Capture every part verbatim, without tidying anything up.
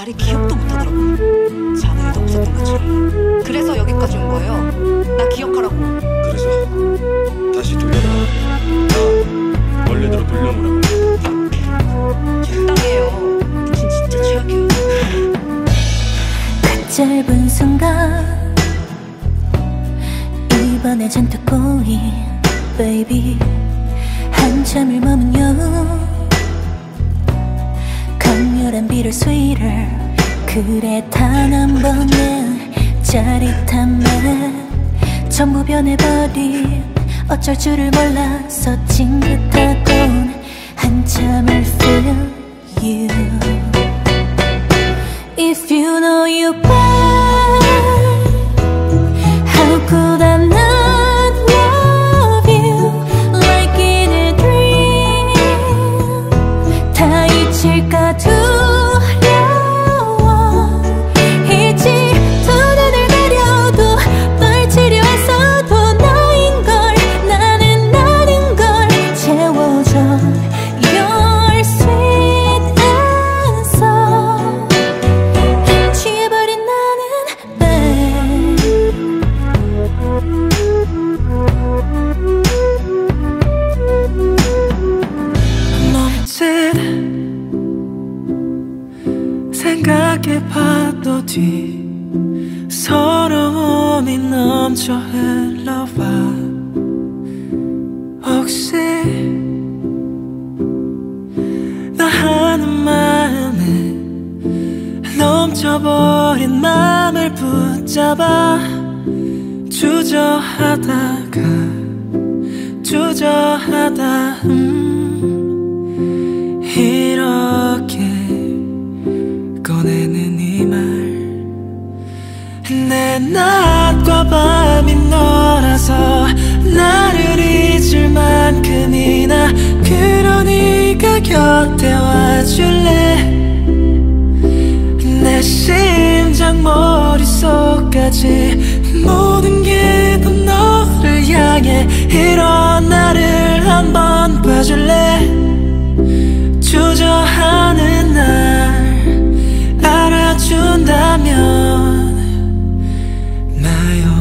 나를 기억도 못하더라고. 자는 일도 없었던 것처럼. 그래서 여기까지 온 거예요. 나 기억하라고. 그래서 다시 돌려놓아. 나 원래대로 돌려놓으라고. 적당해요. 미친 진짜 최악이에요. 그 짧은 순간 이번에 잔뜩 꼬인 baby 한참을 머무며 강렬한 bittersweet을 그래 단 한 번의 짜릿함에 전부 변해버린 어쩔 줄을 몰라서 찡긋하곤 한참을 feel you. If you know you well, how could I not love you like in a dream? 다 잊힐까 두려워. 잊지 두 눈을 가려도 널 지려했어도 너인걸. 나는 나는 걸 채워줘. Your sweet answer. 취해버린 나는 babe. 멈칫 생각해봐도 뒤 서러움이 넘쳐 흘러와. 혹시 나 하는 마음에 넘쳐버린 맘을 붙잡아 주저하다가 주저하다 음 이렇게 꺼내는 이 말. 내 낮과 밤이 너라서 나를 잊을 만큼이나 그러니까 곁에 와줄래. 내 심장 머릿속까지 모든 게 다 너를 향해 이런 나를 한번 봐줄래. 주저하는 날 알아준다면 나요.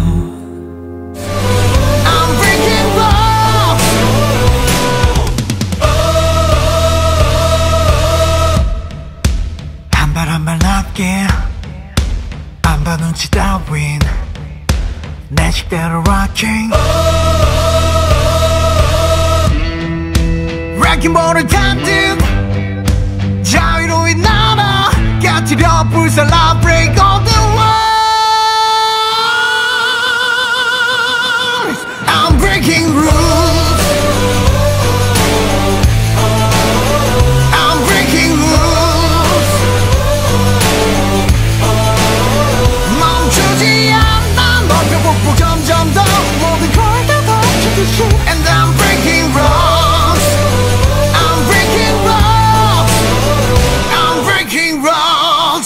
I'm breaking balls. 한 발 한 발 낮게 안 봐 눈치 따윈 내 식대로 rocking. Rocking 볼을 담든 자유로운 나라 곁들여 불살라 break all the walls. I'm breaking rules. I'm breaking rules. 멈추지 않아 넓혀보고 점점 더 모든 걸 다 거치듯이. And I'm breaking rules. I'm breaking rules. I'm breaking rules.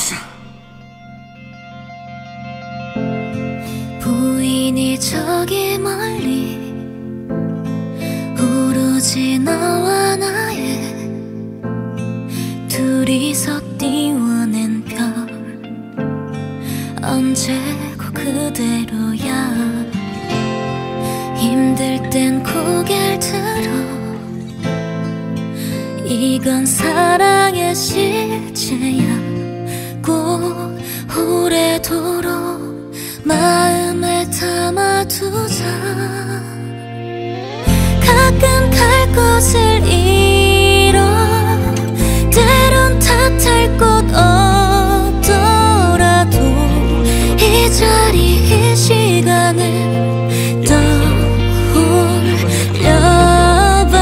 보이니 저기 멀리 오로지 너와 나의 둘이서 띄워낸 별. 언제고 그대로야. 힘들 땐 고개를 들어. 이건 사랑의 실체야. 꼭 오래도록 마음에 담아두자. 가끔 갈 곳을 잃어. 때론 탓할 곳 없더라도 이 자리 이 시간을 떠올려봐.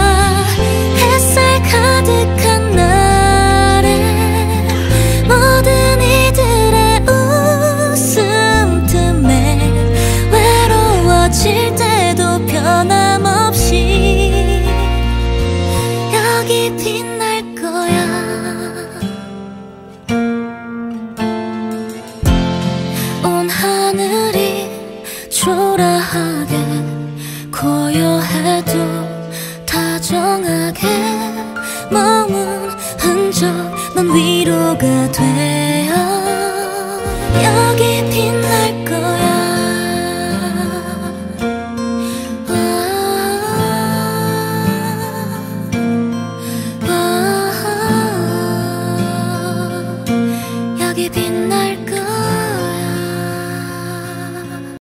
햇살 가득한 날에 모든 이들의 웃음 틈에 외로워질 때도 변함없이 여기 빛날 거야. 온 하늘이 초라하게 고요해도 다정하게 머문 흔적 넌 위로가 돼.